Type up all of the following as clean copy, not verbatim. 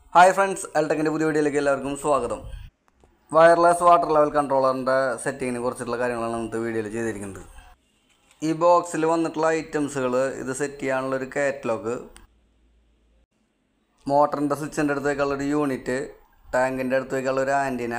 Hi friends, എൽടെക്കിൻ്റെ പുതിയ വീഡിയോയിലേക്ക് എല്ലാവർക്കും സ്വാഗതം. വയർലെസ് വാട്ടർ ലെവൽ കൺട്രോളറിൻ്റെ സെറ്റിങ്ങിനെ കുറിച്ചിട്ടുള്ള കാര്യങ്ങളാണ് ഇന്നത്തെ വീഡിയോയിൽ ചെയ്തിരിക്കുന്നത്. ഈ ബോക്സിൽ വന്നിട്ടുള്ള ഐറ്റംസുകൾ, ഇത് സെറ്റ് ചെയ്യാനുള്ളൊരു കാറ്റലോഗ്, മോട്ടറിൻ്റെ സ്വിച്ചിൻ്റെ അടുത്ത് വയ്ക്കാനുള്ളൊരു യൂണിറ്റ്, ടാങ്കിൻ്റെ അടുത്ത് വയ്ക്കാനുള്ളൊരു ആൻറ്റിന,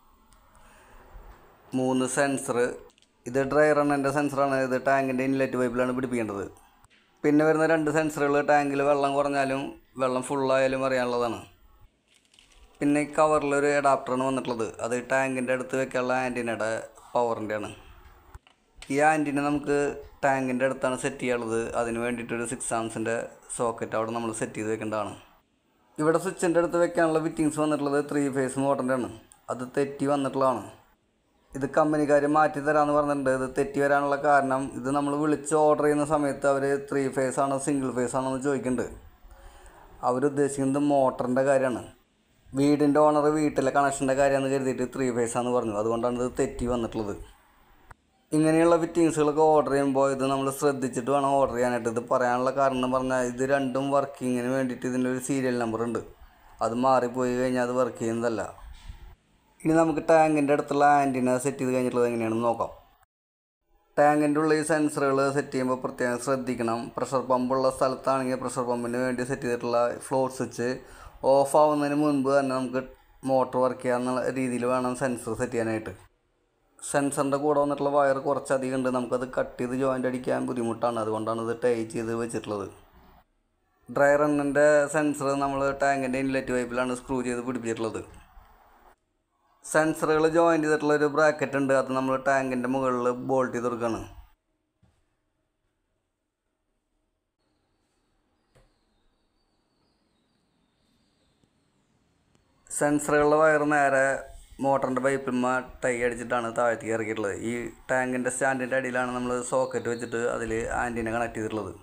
3 സെൻസർ. ഇത് ഡ്രൈ റണ്ണിൻ്റെ സെൻസറാണ്. ഇത് ടാങ്കിൻ്റെ ഇൻലെറ്റ് പൈപ്പിലാണ് പിടിപ്പിക്കേണ്ടത്. പിന്നെ വരുന്ന 2 സെൻസറുകൾ ടാങ്കിൽ വെള്ളം കുറഞ്ഞാലും വെള്ളം ഫുള്ളായാലും അറിയാനുള്ളതാണ്. പിന്നെ ഈ കവറിലൊരു അഡാപ്റ്ററാണ് വന്നിട്ടുള്ളത്. അത് ടാങ്കിൻ്റെ അടുത്ത് വെക്കാനുള്ള ആൻറ്റിനയുടെ പവറിൻ്റെയാണ്. ഈ ആൻറ്റിന നമുക്ക് ടാങ്കിൻ്റെ അടുത്താണ് സെറ്റ് ചെയ്യാനുള്ളത്. അതിന് വേണ്ടിയിട്ടൊരു 6 ആംസിൻ്റെ സോക്കറ്റ് അവിടെ നമ്മൾ സെറ്റ് ചെയ്ത് വെക്കേണ്ടതാണ്. ഇവിടെ സ്വിച്ചിൻ്റെ അടുത്ത് വെക്കാനുള്ള ഫിറ്റിങ്സ് വന്നിട്ടുള്ളത് 3 ഫേസ് മോട്ടറിൻ്റെ ആണ്. അത് തെറ്റി വന്നിട്ടുള്ളതാണ്. ഇത് കമ്പനിക്കാർ മാറ്റി തരാമെന്ന് പറഞ്ഞിട്ടുണ്ട്. ഇത് തെറ്റി വരാനുള്ള കാരണം, ഇത് നമ്മൾ വിളിച്ച് ഓർഡർ ചെയ്യുന്ന സമയത്ത് അവർ 3 ഫേസ് ആണോ സിംഗിൾ ഫേസ് ആണോ എന്ന് ചോദിക്കുന്നുണ്ട്. അവരുദ്ദേശിക്കുന്നത് മോട്ടറിൻ്റെ കാര്യമാണ്. വീടിൻ്റെ ഓണർ വീട്ടിലെ കണക്ഷൻ്റെ കാര്യമെന്ന് കരുതിയിട്ട് 3 ഫേസ് ആണെന്ന് പറഞ്ഞു. അതുകൊണ്ടാണ് ഇത് തെറ്റി വന്നിട്ടുള്ളത്. ഇങ്ങനെയുള്ള ഫിറ്റിങ്സുകളൊക്കെ ഓർഡർ ചെയ്യുമ്പോൾ ഇത് നമ്മൾ ശ്രദ്ധിച്ചിട്ട് വേണം ഓർഡർ ചെയ്യാനായിട്ട്. ഇത് പറയാനുള്ള കാരണം എന്ന് പറഞ്ഞാൽ, ഇത് രണ്ടും വർക്കിങ്ങിന് വേണ്ടിയിട്ട് ഇതിൻ്റെ ഒരു സീരിയൽ നമ്പർ ഉണ്ട്. അത് മാറിപ്പോയി കഴിഞ്ഞാൽ അത് വർക്ക് ചെയ്യുന്നതല്ല. ഇനി നമുക്ക് ടാങ്കിൻ്റെ അടുത്തുള്ള ആൻറ്റിന സെറ്റ് ചെയ്ത് കഴിഞ്ഞിട്ടുള്ളത് എങ്ങനെയാണെന്ന് നോക്കാം. ടാങ്കിൻ്റെ ഉള്ളിൽ ഈ സെൻസറുകൾ സെറ്റ് ചെയ്യുമ്പോൾ പ്രത്യേകം ശ്രദ്ധിക്കണം. പ്രഷർ പമ്പുള്ള സ്ഥലത്താണെങ്കിൽ പ്രഷർ പമ്പിന് വേണ്ടി സെറ്റ് ചെയ്തിട്ടുള്ള ഫ്ലോർ സ്വിച്ച് ഓഫ് ആവുന്നതിന് മുൻപ് തന്നെ നമുക്ക് മോട്ടർ വർക്ക് ചെയ്യാവുന്ന രീതിയിൽ വേണം സെൻസർ സെറ്റ് ചെയ്യാനായിട്ട്. സെൻസറിൻ്റെ കൂടെ വന്നിട്ടുള്ള വയർ കുറച്ചധികം ഉണ്ട്. നമുക്കത് കട്ട് ചെയ്ത് ജോയിൻ്റ് അടിക്കാൻ ബുദ്ധിമുട്ടാണ്. അതുകൊണ്ടാണ് ഇത് ടൈ ചെയ്ത് വെച്ചിട്ടുള്ളത്. ഡ്രൈ റണ്ണിൻ്റെ സെൻസർ നമ്മൾ ടാങ്കിൻ്റെ ഇൻലെറ്റ് പൈപ്പിലാണ് സ്ക്രൂ ചെയ്ത് പിടിപ്പിച്ചിട്ടുള്ളത്. സെൻസറുകൾ ജോയിൻ്റ് ചെയ്തിട്ടുള്ളൊരു ബ്രാക്കറ്റ് ഉണ്ട്. അത് നമ്മൾ ടാങ്കിൻ്റെ മുകളിൽ ബോൾട്ട് ചെയ്ത് കൊടുക്കുകയാണ്. സെൻസറുകളുടെ വയർ നേരെ മോട്ടറിൻ്റെ പൈപ്പിന്മ ടൈ അടിച്ചിട്ടാണ് താഴത്തേക്ക് ഇറക്കിയിട്ടുള്ളത്. ഈ ടാങ്കിൻ്റെ സ്റ്റാൻഡിൻ്റെ അടിയിലാണ് നമ്മൾ സോക്കറ്റ് വെച്ചിട്ട് അതിൽ ആൻറ്റിന കണക്ട് ചെയ്തിട്ടുള്ളത്.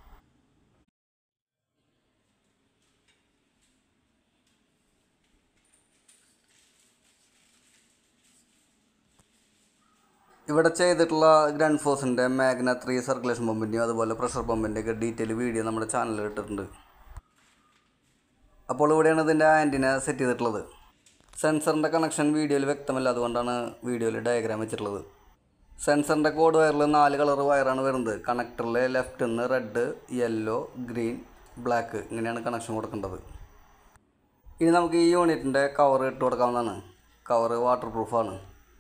ഇവിടെ ചെയ്തിട്ടുള്ള ഗ്രണ്ട് ഫോഴ്സിൻ്റെ മാഗ്ന 3 സർക്കുലേഷൻ പമ്പിൻ്റെയും അതുപോലെ പ്രഷർ പമ്പിൻ്റെയൊക്കെ ഡീറ്റെയിൽ വീഡിയോ നമ്മുടെ ചാനലിൽ ഇട്ടിട്ടുണ്ട്. അപ്പോൾ ഇവിടെയാണ് ഇതിൻ്റെ ആൻറ്റിന സെറ്റ് ചെയ്തിട്ടുള്ളത്. സെൻസറിൻ്റെ കണക്ഷൻ വീഡിയോയിൽ വ്യക്തമല്ല, അതുകൊണ്ടാണ് വീഡിയോയിൽ ഡയഗ്രാം വെച്ചിട്ടുള്ളത്. സെൻസറിൻ്റെ കോഡ് വയറിൽ 4 കളർ വയറാണ് വരുന്നത്. കണക്ടറിൽ ലെഫ്റ്റിൽ നിന്ന് റെഡ്, യെല്ലോ, ഗ്രീൻ, ബ്ലാക്ക് ഇങ്ങനെയാണ് കണക്ഷൻ കൊടുക്കേണ്ടത്. ഇനി നമുക്ക് ഈ യൂണിറ്റിൻ്റെ കവർ ഇട്ട് കൊടുക്കാവുന്നതാണ്. കവർ വാട്ടർ പ്രൂഫാണ്.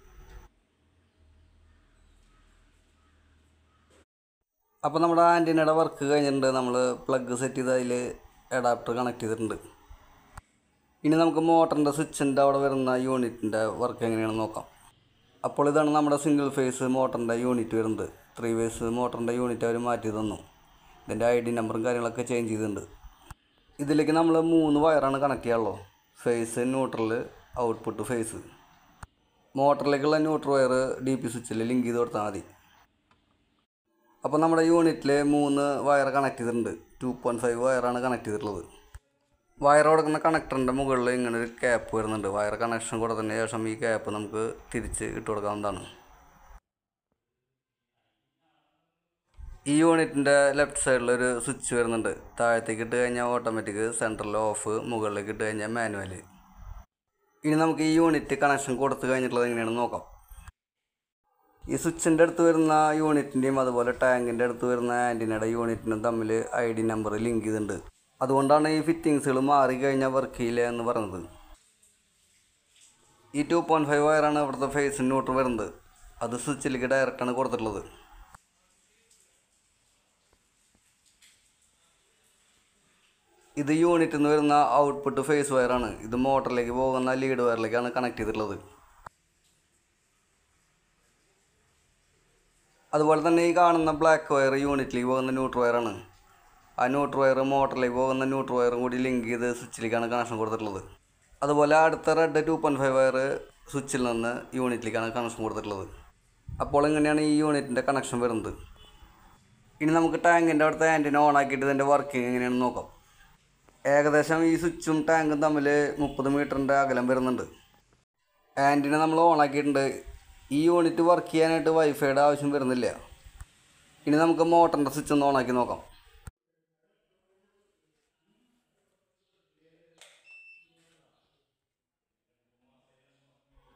അപ്പോൾ നമ്മുടെ ആൻറ്റിനയുടെ വർക്ക് കഴിഞ്ഞിട്ടുണ്ട്. നമ്മൾ പ്ലഗ് സെറ്റ് ചെയ്ത് അതിൽ അഡാപ്റ്റർ കണക്ട് ചെയ്തിട്ടുണ്ട്. ഇനി നമുക്ക് മോട്ടറിൻ്റെ സ്വിച്ചിൻ്റെ അവിടെ വരുന്ന യൂണിറ്റിൻ്റെ വർക്ക് എങ്ങനെയാണെന്ന് നോക്കാം. അപ്പോൾ ഇതാണ് നമ്മുടെ സിംഗിൾ ഫേസ് മോട്ടറിൻ്റെ യൂണിറ്റ് വരുന്നത്. 3 ഫേസ് മോട്ടറിൻ്റെ യൂണിറ്റ് അവർ മാറ്റി തന്നു. ഇതിൻ്റെ ID നമ്പറും കാര്യങ്ങളൊക്കെ ചേഞ്ച് ചെയ്തിട്ടുണ്ട്. ഇതിലേക്ക് നമ്മൾ 3 വയറാണ് കണക്ട് ചെയ്യാനുള്ളൂ. Phase, neutral, output, phase. മോട്ടറിലേക്കുള്ള ന്യൂട്രൽ വയർ DP സ്വിച്ചിൽ ലിങ്ക് ചെയ്ത് കൊടുത്താൽ മതി. അപ്പോൾ നമ്മുടെ യൂണിറ്റിൽ 3 വയർ കണക്ട് ചെയ്തിട്ടുണ്ട്. 2.5 വയറാണ് കണക്ട് ചെയ്തിട്ടുള്ളത്. വയർ കൊടുക്കുന്ന കണക്ടറിൻ്റെ മുകളിൽ ഇങ്ങനെ ഒരു ക്യാപ്പ് വരുന്നുണ്ട്. വയർ കണക്ഷൻ കൊടുത്തതിന് ശേഷം ഈ ക്യാപ്പ് നമുക്ക് തിരിച്ച് ഇട്ട് കൊടുക്കാവുന്നതാണ്. ഈ യൂണിറ്റിൻ്റെ ലെഫ്റ്റ് സൈഡിലൊരു സ്വിച്ച് വരുന്നുണ്ട്. താഴത്തേക്ക് ഇട്ട് കഴിഞ്ഞാൽ ഓട്ടോമാറ്റിക്, സെൻട്രൽ ഓഫ്, മുകളിലേക്ക് ഇട്ട് കഴിഞ്ഞാൽ മാനുവൽ. ഇനി നമുക്ക് ഈ യൂണിറ്റ് കണക്ഷൻ കൊടുത്തു കഴിഞ്ഞിട്ടുള്ളത് എങ്ങനെയാണെന്ന് നോക്കാം. ഈ സ്വിച്ചിൻ്റെ അടുത്ത് വരുന്ന യൂണിറ്റിൻ്റെയും അതുപോലെ ടാങ്കിൻ്റെ അടുത്ത് വരുന്ന ആൻറ്റിനയുടെ യൂണിറ്റിനും തമ്മിൽ ID നമ്പർ ലിങ്ക് ചെയ്തിട്ടുണ്ട്. അതുകൊണ്ടാണ് ഈ ഫിറ്റിങ്സുകൾ മാറിക്കഴിഞ്ഞാൽ വർക്ക് ചെയ്യില്ല എന്ന് പറയുന്നത്. ഈ 2.5 വയറാണ് ഇവിടുത്തെ ഫേസ് ന്യൂട്രൽ വരുന്നത്. അത് സ്വിച്ചിലേക്ക് ഡയറക്റ്റാണ് കൊടുത്തിട്ടുള്ളത്. ഇത് യൂണിറ്റിൽ നിന്ന് വരുന്ന ഔട്ട്പുട്ട് ഫേസ് വയറാണ്. ഇത് മോട്ടറിലേക്ക് പോകുന്ന ലീഡ് വയറിലേക്കാണ് കണക്ട് ചെയ്തിട്ടുള്ളത്. അതുപോലെ തന്നെ ഈ കാണുന്ന ബ്ലാക്ക് വയർ യൂണിറ്റിലേക്ക് പോകുന്ന ന്യൂട്രൽ വയറാണ്. ആ ന്യൂട്രൽ വയർ മോട്ടറിലേക്ക് പോകുന്ന ന്യൂട്രൽ വയറും കൂടി ലിങ്ക് ചെയ്ത് സ്വിച്ചിലേക്കാണ് കണക്ഷൻ കൊടുത്തിട്ടുള്ളത്. അതുപോലെ അടുത്ത റെഡ് 2.5 വയർ സ്വിച്ചിൽ നിന്ന് യൂണിറ്റിലേക്കാണ് കണക്ഷൻ കൊടുത്തിട്ടുള്ളത്. അപ്പോൾ ഇങ്ങനെയാണ് ഈ യൂണിറ്റിൻ്റെ കണക്ഷൻ വരുന്നത്. ഇനി നമുക്ക് ടാങ്കിൻ്റെ അവിടുത്തെ ആൻറ്റിന ഓൺ ആക്കിയിട്ട് ഇതിൻ്റെ വർക്കിംഗ് എങ്ങനെയാണെന്ന് നോക്കാം. ഏകദേശം ഈ സ്വിച്ചും ടാങ്കും തമ്മിൽ 30 മീറ്ററിൻ്റെ അകലം വരുന്നുണ്ട്. ആൻറ്റിന നമ്മൾ ഓൺ ആക്കിയിട്ടുണ്ട്. ഈ യൂണിറ്റ് വർക്ക് ചെയ്യാനായിട്ട് വൈഫൈയുടെ ആവശ്യം വരുന്നില്ല. ഇനി നമുക്ക് മോട്ടറിൻ്റെ സ്വിച്ച് ഒന്ന് ഓണാക്കി നോക്കാം.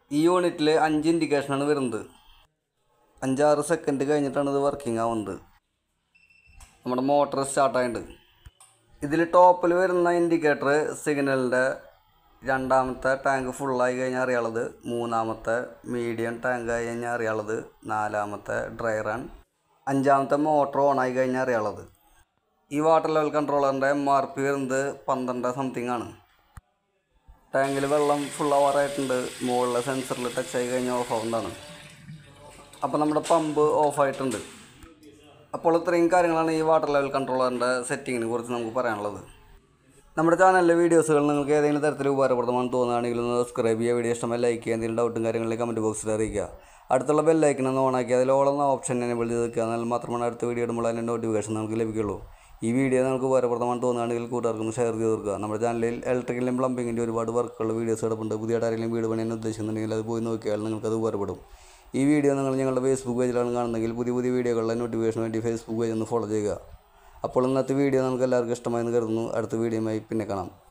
ഈ യൂണിറ്റിൽ 5 ഇൻഡിക്കേഷനാണ് വരുന്നത്. 5-6 സെക്കൻഡ് കഴിഞ്ഞിട്ടാണ് ഇത് വർക്കിംഗ് ആവുന്നത്. നമ്മുടെ മോട്ടർ സ്റ്റാർട്ടായിട്ടുണ്ട്. ഇതിൽ ടോപ്പിൽ വരുന്ന ഇൻഡിക്കേറ്റർ സിഗ്നലിൻ്റെ രണ്ടാമത്തെ ടാങ്ക് ഫുള്ളായി കഴിഞ്ഞാൽ അറിയാനുള്ളത്, മൂന്നാമത്തെ മീഡിയം ടാങ്ക് ആയി കഴിഞ്ഞാൽ അറിയാനുള്ളത്, നാലാമത്തെ ഡ്രൈ റൺ, അഞ്ചാമത്തെ മോട്ടർ ഓണായി കഴിഞ്ഞാൽ അറിയാനുള്ളത്. ഈ വാട്ടർ ലെവൽ കൺട്രോളറിൻ്റെ MRP വരുന്നത് 12 സംതിങ് ആണ്. ടാങ്കിൽ വെള്ളം ഫുള്ളാവാറായിട്ടുണ്ട്. മുകളിലെ സെൻസറിൽ ടച്ച് ആയി കഴിഞ്ഞാൽ ഓഫ് ആവുന്നതാണ്. അപ്പോൾ നമ്മുടെ പമ്പ് ഓഫായിട്ടുണ്ട്. അപ്പോൾ ഇത്രയും കാര്യങ്ങളാണ് ഈ വാട്ടർ ലെവൽ കൺട്രോളറിൻ്റെ സെറ്റിങ്ങിനെ കുറിച്ച് നമുക്ക് പറയാനുള്ളത്. നമ്മുടെ ചാനലിലെ വീഡിയോസുകൾ നിങ്ങൾക്ക് ഏതെങ്കിലും തരത്തിൽ ഉപകാരപ്രദമാണെന്ന് തോന്നുകയാണെങ്കിൽ ഒന്ന് സബ്സ്ക്രൈബ് ചെയ്യുക. വീഡിയോ ഇഷ്ടമായി ലൈക്ക് ചെയ്യുക. എന്തെങ്കിലും ഡൗട്ടും കാര്യങ്ങളിലേക്ക് കമൻറ്റ് ബോക്സിൽ അറിയിക്കുക. അടുത്തുള്ള ബെല്ലൈക്കൻ ഒന്ന് ഓണാക്കി അതിൽ ഓളെന്ന ഓപ്ഷൻ എനേബിൾ ചെയ്ത് വെക്കുക. എന്നാൽ മാത്രമാണ് അടുത്ത വീഡിയോ ഇടുമ്പോൾ അതിൻ്റെ നോട്ടിഫിക്കേഷൻ നമുക്ക് ലഭിക്കുള്ളൂ. ഈ വീഡിയോ നിങ്ങൾക്ക് ഉപകാരപ്രദമാണെന്ന് തോന്നുകയാണെങ്കിൽ കൂട്ടുകാർക്കൊന്ന് ഷെയർ ചെയ്ത് കൊടുക്കുക. നമ്മുടെ ചാനലിൽ ഇലക്ട്രിക്കലും പ്ലംബിങ്ങിൻ്റെ ഒരുപാട് വർക്കുള്ള വീഡിയോസ് കിടപ്പുണ്ട്. പുതിയതായിട്ട് ആരെങ്കിലും വീട് പണിയാൻ ഉദ്ദേശിക്കുന്നുണ്ടെങ്കിൽ അത് പോയി നോക്കിയാൽ നിങ്ങൾക്കത് ഉപകാരപ്പെടും. ഈ വീഡിയോ നിങ്ങൾ ഞങ്ങളുടെ ഫേസ്ബുക്ക് പേജിലാണ് കാണുന്നതെങ്കിൽ പുതിയ വീഡിയോകളുടെ നോട്ടിഫിക്കേഷൻ വേണ്ടി ഫേസ്ബുക്ക് പേജ് ഒന്ന് ഫോളോ ചെയ്യുക. അപ്പോൾ ഇന്നത്തെ വീഡിയോ നമുക്ക് എല്ലാവർക്കും ഇഷ്ടമായെന്ന് കരുതുന്നു. അടുത്ത വീഡിയോയുമായി പിന്നെ കാണാം.